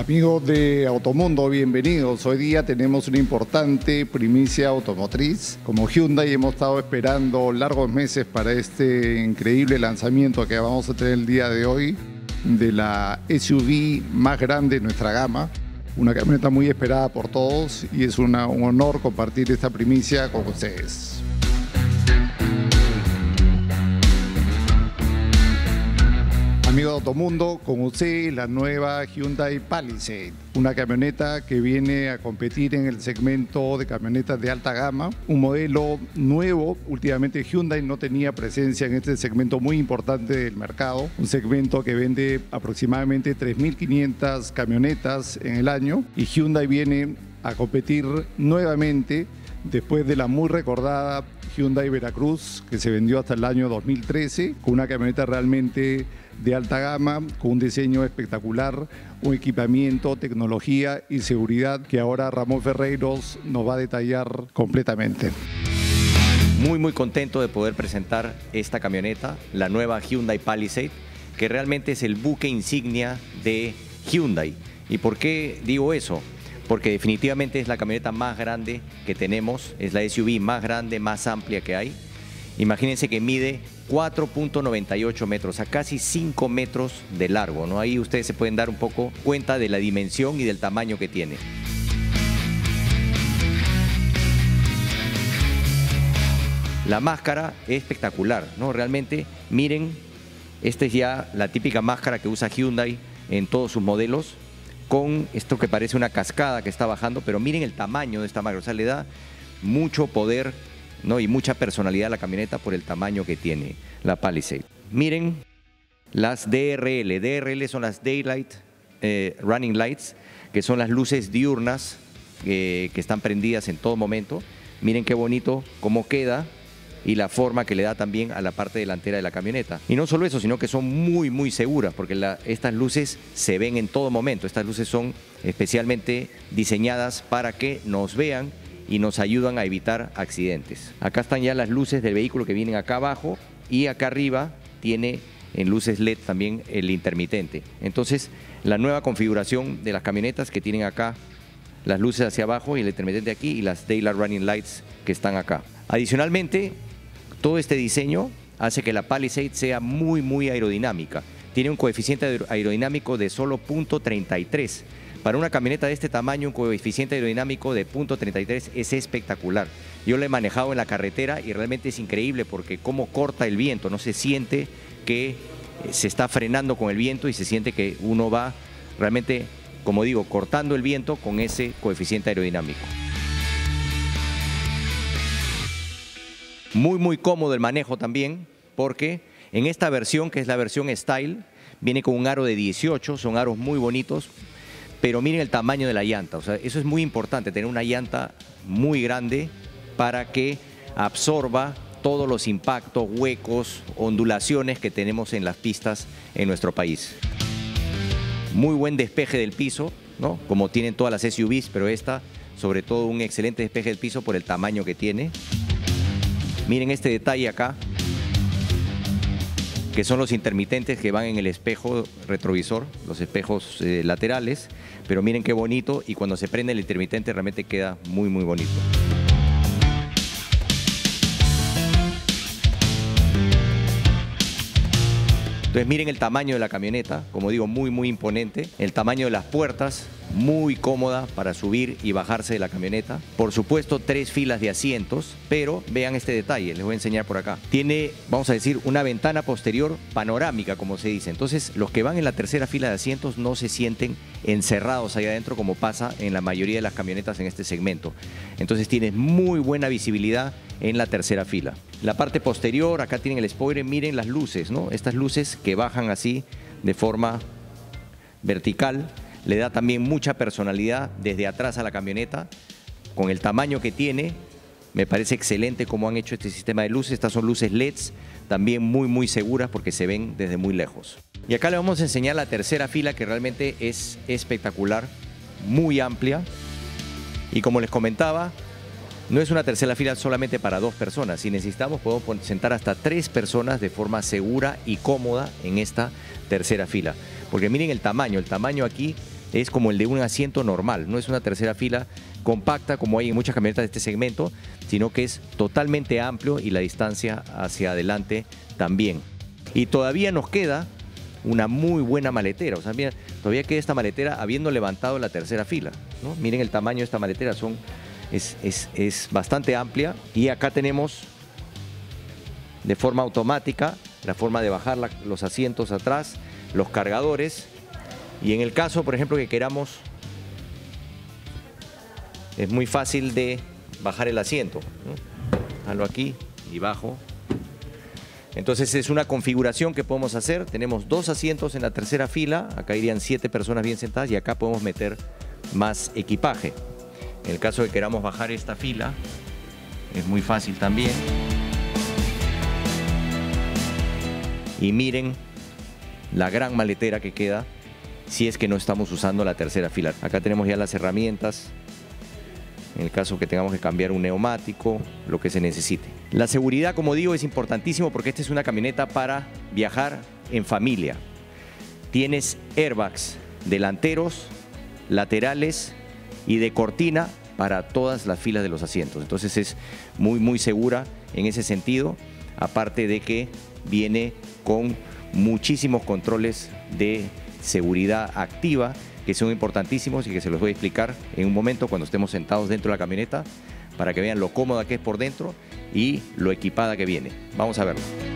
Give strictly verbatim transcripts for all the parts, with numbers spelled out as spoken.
Amigos de Automundo, bienvenidos. Hoy día tenemos una importante primicia automotriz. Como Hyundai hemos estado esperando largos meses para este increíble lanzamiento que vamos a tener el día de hoy de la S U V más grande de nuestra gama. Una camioneta muy esperada por todos y es una, un honor compartir esta primicia con ustedes. Amigos de Automundo, con ustedes la nueva Hyundai Palisade, una camioneta que viene a competir en el segmento de camionetas de alta gama, un modelo nuevo. Últimamente Hyundai no tenía presencia en este segmento muy importante del mercado, un segmento que vende aproximadamente tres mil quinientas camionetas en el año, y Hyundai viene a competir nuevamente después de la muy recordada Hyundai Veracruz, que se vendió hasta el año dos mil trece, con una camioneta realmente de alta gama, con un diseño espectacular, un equipamiento, tecnología y seguridad que ahora Ramón Ferreiros nos va a detallar completamente. Muy muy contento de poder presentar esta camioneta, la nueva Hyundai Palisade, que realmente es el buque insignia de Hyundai. ¿Y por qué digo eso? Porque definitivamente es la camioneta más grande que tenemos, es la S U V más grande, más amplia que hay. Imagínense que mide cuatro punto noventa y ocho metros, a casi cinco metros de largo, ¿no? Ahí ustedes se pueden dar un poco cuenta de la dimensión y del tamaño que tiene. La máscara es espectacular, ¿no? Realmente, miren, esta es ya la típica máscara que usa Hyundai en todos sus modelos, con esto que parece una cascada que está bajando, pero miren el tamaño de esta máscara, o sea, le da mucho poder, ¿no? Y mucha personalidad a la camioneta por el tamaño que tiene la Palisade. Miren las D R L. D R L son las Daylight eh, Running Lights, que son las luces diurnas eh, que están prendidas en todo momento. Miren qué bonito cómo queda y la forma que le da también a la parte delantera de la camioneta. Y no solo eso, sino que son muy, muy seguras, porque la, estas luces se ven en todo momento. Estas luces son especialmente diseñadas para que nos vean y nos ayudan a evitar accidentes. Acá están ya las luces del vehículo que vienen acá abajo, y acá arriba tiene en luces L E D también el intermitente. Entonces, la nueva configuración de las camionetas que tienen acá las luces hacia abajo y el intermitente aquí, y las Daylight Running Lights que están acá. Adicionalmente, todo este diseño hace que la Palisade sea muy, muy aerodinámica. Tiene un coeficiente aerodinámico de solo punto treinta y tres. Para una camioneta de este tamaño, un coeficiente aerodinámico de punto treinta y tres es espectacular. Yo lo he manejado en la carretera y realmente es increíble porque cómo corta el viento. No se siente que se está frenando con el viento y se siente que uno va realmente, como digo, cortando el viento con ese coeficiente aerodinámico. Muy, muy cómodo el manejo también, porque en esta versión, que es la versión Style, viene con un aro de dieciocho, son aros muy bonitos, pero miren el tamaño de la llanta. O sea, eso es muy importante, tener una llanta muy grande para que absorba todos los impactos, huecos, ondulaciones que tenemos en las pistas en nuestro país. Muy buen despeje del piso, ¿no? Como tienen todas las S U Vs, pero esta, sobre todo, un excelente despeje del piso por el tamaño que tiene. Miren este detalle acá, que son los intermitentes que van en el espejo retrovisor, los espejos eh, laterales, pero miren qué bonito, y cuando se prende el intermitente realmente queda muy, muy bonito. Entonces miren el tamaño de la camioneta, como digo, muy muy imponente. El tamaño de las puertas, muy cómoda para subir y bajarse de la camioneta. Por supuesto, tres filas de asientos, pero vean este detalle, les voy a enseñar por acá. Tiene, vamos a decir, una ventana posterior panorámica, como se dice. Entonces, los que van en la tercera fila de asientos no se sienten encerrados ahí adentro como pasa en la mayoría de las camionetas en este segmento. Entonces, tienes muy buena visibilidad en la tercera fila. La parte posterior, acá tienen el spoiler, miren las luces, ¿no? Estas luces que bajan así de forma vertical, le da también mucha personalidad desde atrás a la camioneta. Con el tamaño que tiene, me parece excelente cómo han hecho este sistema de luces. Estas son luces L E Ds, también muy muy seguras porque se ven desde muy lejos. Y acá le vamos a enseñar la tercera fila, que realmente es espectacular, muy amplia. Y como les comentaba, no es una tercera fila solamente para dos personas. Si necesitamos, podemos sentar hasta tres personas de forma segura y cómoda en esta tercera fila. Porque miren el tamaño, el tamaño aquí es como el de un asiento normal, no es una tercera fila compacta como hay en muchas camionetas de este segmento, sino que es totalmente amplio y la distancia hacia adelante también. Y todavía nos queda una muy buena maletera, o sea, mira, todavía queda esta maletera habiendo levantado la tercera fila, ¿no? Miren el tamaño de esta maletera, son, es, es, es bastante amplia. Y acá tenemos de forma automática la forma de bajar la, los asientos atrás, los cargadores, y en el caso, por ejemplo, que queramos, es muy fácil de bajar el asiento, ¿no? Jalo aquí y bajo. Entonces es una configuración que podemos hacer. Tenemos dos asientos en la tercera fila, acá irían siete personas bien sentadas y acá podemos meter más equipaje. En el caso de que queramos bajar esta fila, es muy fácil también. Y miren la gran maletera que queda si es que no estamos usando la tercera fila. Acá tenemos ya las herramientas, en el caso que tengamos que cambiar un neumático, lo que se necesite. La seguridad, como digo, es importantísimo porque esta es una camioneta para viajar en familia. Tienes airbags delanteros, laterales y de cortina para todas las filas de los asientos. Entonces es muy, muy segura en ese sentido, aparte de que viene con muchísimos controles de seguridad activa que son importantísimos y que se los voy a explicar en un momento cuando estemos sentados dentro de la camioneta para que vean lo cómoda que es por dentro y lo equipada que viene. Vamos a verlo.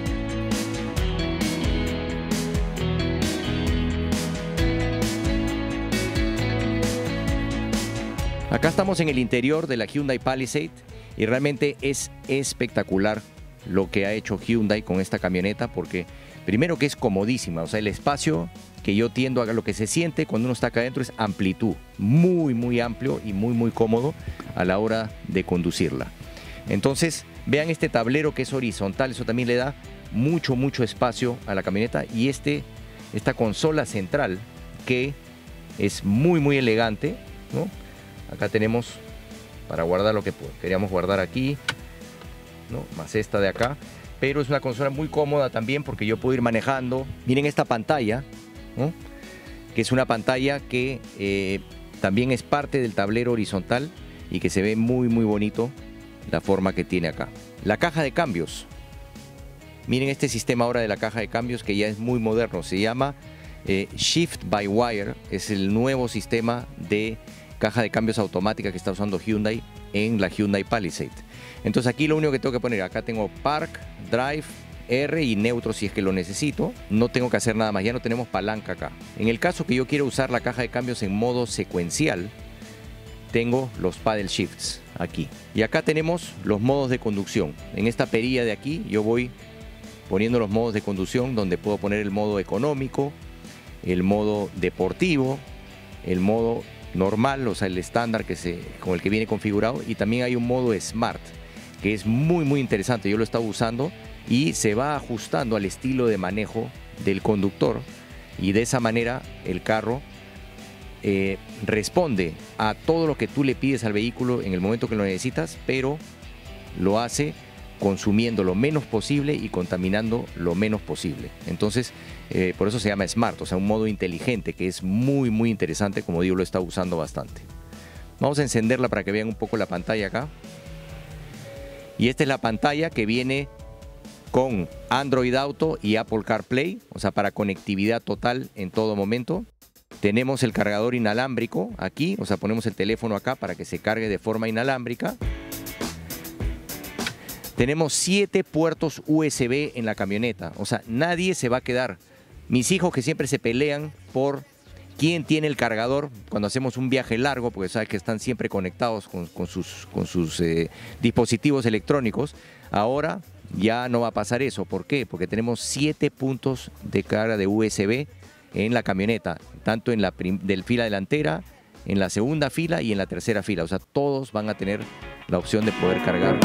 Acá estamos en el interior de la Hyundai Palisade y realmente es espectacular lo que ha hecho Hyundai con esta camioneta porque primero que es comodísima, o sea, el espacio que yo tiendo a lo que se siente cuando uno está acá adentro es amplitud, muy muy amplio y muy muy cómodo a la hora de conducirla. Entonces vean este tablero que es horizontal, eso también le da mucho mucho espacio a la camioneta y este, esta consola central que es muy muy elegante, ¿no? Acá tenemos para guardar lo que queríamos guardar aquí, ¿no? Más esta de acá, pero es una consola muy cómoda también porque yo puedo ir manejando. Miren esta pantalla, ¿no? Que es una pantalla que eh, también es parte del tablero horizontal y que se ve muy muy bonito la forma que tiene acá. La caja de cambios, miren este sistema ahora de la caja de cambios que ya es muy moderno, se llama eh, Shift by Wire, es el nuevo sistema de caja de cambios automática que está usando Hyundai en la Hyundai Palisade. Entonces aquí lo único que tengo que poner, acá tengo Park, Drive, R y neutro si es que lo necesito. No tengo que hacer nada más, ya no tenemos palanca acá. En el caso que yo quiero usar la caja de cambios en modo secuencial, tengo los paddle shifts aquí. Y acá tenemos los modos de conducción. En esta perilla de aquí yo voy poniendo los modos de conducción donde puedo poner el modo económico, el modo deportivo, el modo normal, o sea el estándar que se, con el que viene configurado, y también hay un modo Smart que es muy muy interesante, yo lo he estado usando y se va ajustando al estilo de manejo del conductor y de esa manera el carro eh, responde a todo lo que tú le pides al vehículo en el momento que lo necesitas, pero lo hace consumiendo lo menos posible y contaminando lo menos posible. Entonces, eh, por eso se llama Smart, o sea, un modo inteligente que es muy, muy interesante, como digo, lo he estado usando bastante. Vamos a encenderla para que vean un poco la pantalla acá. Y esta es la pantalla que viene con Android Auto y Apple CarPlay, o sea, para conectividad total en todo momento. Tenemos el cargador inalámbrico aquí, o sea, ponemos el teléfono acá para que se cargue de forma inalámbrica. Tenemos siete puertos U S B en la camioneta, o sea, nadie se va a quedar. Mis hijos que siempre se pelean por quién tiene el cargador cuando hacemos un viaje largo, porque saben que están siempre conectados con, con sus, con sus eh, dispositivos electrónicos, ahora ya no va a pasar eso. ¿Por qué? Porque tenemos siete puntos de carga de U S B en la camioneta, tanto en la del fila delantera, en la segunda fila y en la tercera fila, o sea, todos van a tener la opción de poder cargar.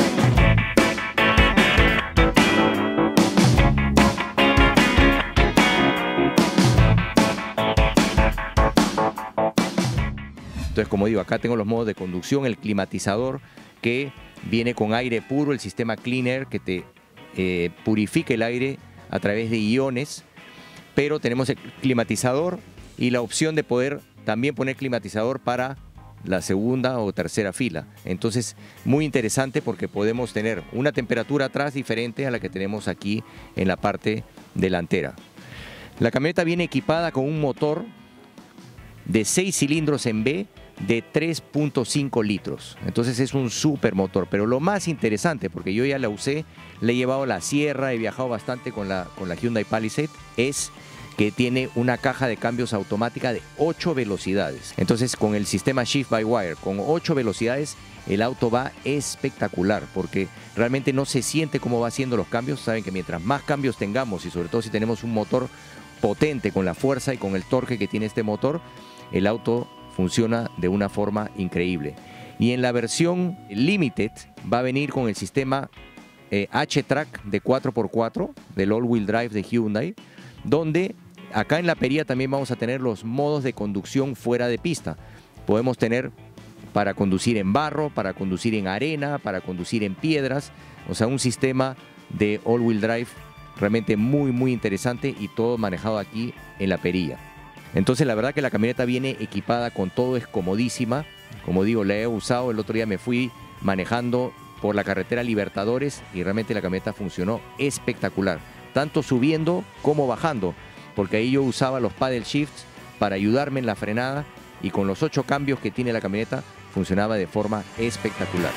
Entonces, como digo, acá tengo los modos de conducción, el climatizador que viene con aire puro, el sistema Clean Air que te eh, purifica el aire a través de iones, pero tenemos el climatizador y la opción de poder también poner climatizador para la segunda o tercera fila. Entonces, muy interesante porque podemos tener una temperatura atrás diferente a la que tenemos aquí en la parte delantera. La camioneta viene equipada con un motor de seis cilindros en B de tres punto cinco litros. Entonces es un súper motor. Pero lo más interesante, porque yo ya la usé, le he llevado a la sierra, he viajado bastante con la, con la Hyundai Palisade, es que tiene una caja de cambios automática de ocho velocidades. Entonces, con el sistema Shift by Wire, con ocho velocidades, el auto va espectacular, porque realmente no se siente cómo va haciendo los cambios. Saben que mientras más cambios tengamos, y sobre todo si tenemos un motor potente con la fuerza y con el torque que tiene este motor, el auto funciona de una forma increíble. Y en la versión Limited va a venir con el sistema eh, H-Track de cuatro por cuatro del All-Wheel Drive de Hyundai, donde acá en la perilla también vamos a tener los modos de conducción fuera de pista. Podemos tener para conducir en barro, para conducir en arena, para conducir en piedras, o sea, un sistema de all-wheel drive realmente muy muy interesante y todo manejado aquí en la perilla. Entonces la verdad que la camioneta viene equipada con todo, es comodísima. Como digo, la he usado, el otro día me fui manejando por la carretera Libertadores y realmente la camioneta funcionó espectacular, tanto subiendo como bajando, porque ahí yo usaba los paddle shifts para ayudarme en la frenada y con los ocho cambios que tiene la camioneta funcionaba de forma espectacular.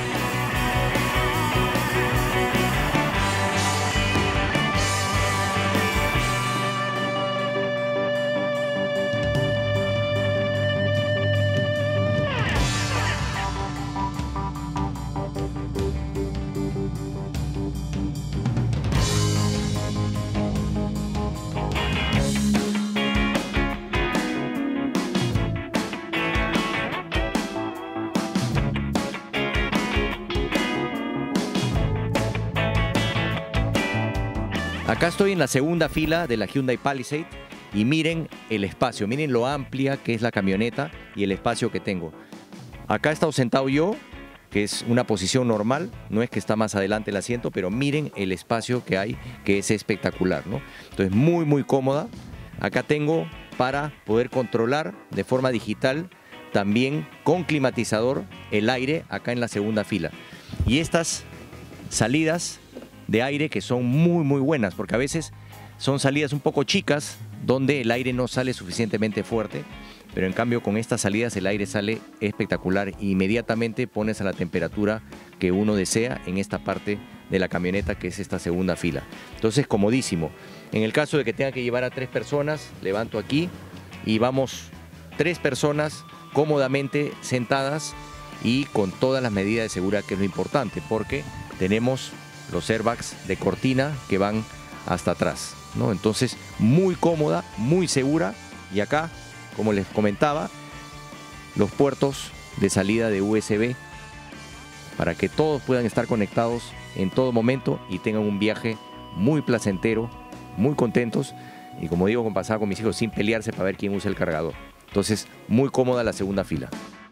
Acá estoy en la segunda fila de la Hyundai Palisade y miren el espacio, miren lo amplia que es la camioneta y el espacio que tengo. Acá he estado sentado yo, que es una posición normal, no es que está más adelante el asiento, pero miren el espacio que hay, que es espectacular, ¿no? Entonces muy muy cómoda. Acá tengo para poder controlar de forma digital, también con climatizador, el aire acá en la segunda fila. Y estas salidas de aire que son muy muy buenas, porque a veces son salidas un poco chicas donde el aire no sale suficientemente fuerte, pero en cambio con estas salidas el aire sale espectacular e inmediatamente pones a la temperatura que uno desea en esta parte de la camioneta, que es esta segunda fila. Entonces comodísimo. En el caso de que tenga que llevar a tres personas, levanto aquí y vamos tres personas cómodamente sentadas y con todas las medidas de seguridad, que es lo importante, porque tenemos los airbags de cortina que van hasta atrás, ¿no? Entonces, muy cómoda, muy segura. Y acá, como les comentaba, los puertos de salida de U S B para que todos puedan estar conectados en todo momento y tengan un viaje muy placentero, muy contentos. Y como digo, con pasaba con mis hijos, sin pelearse para ver quién usa el cargador. Entonces, muy cómoda la segunda fila.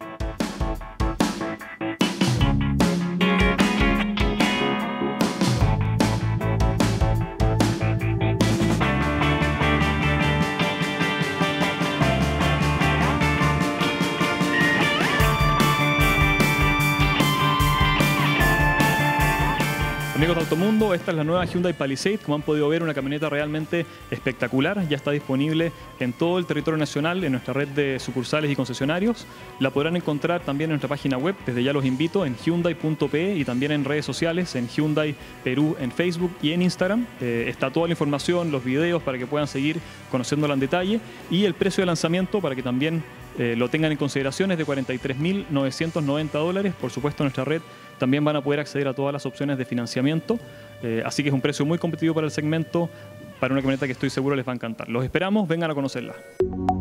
Amigos de Automundo, esta es la nueva Hyundai Palisade. Como han podido ver, una camioneta realmente espectacular. Ya está disponible en todo el territorio nacional, en nuestra red de sucursales y concesionarios. La podrán encontrar también en nuestra página web. Desde ya los invito en hyundai punto pe y también en redes sociales, en Hyundai Perú, en Facebook y en Instagram. Eh, está toda la información, los videos para que puedan seguir conociéndola en detalle. Y el precio de lanzamiento para que también eh, lo tengan en consideración es de cuarenta y tres mil novecientos noventa dólares. Por supuesto, en nuestra red también van a poder acceder a todas las opciones de financiamiento, eh, así que es un precio muy competitivo para el segmento, para una camioneta que estoy seguro les va a encantar. Los esperamos, vengan a conocerla.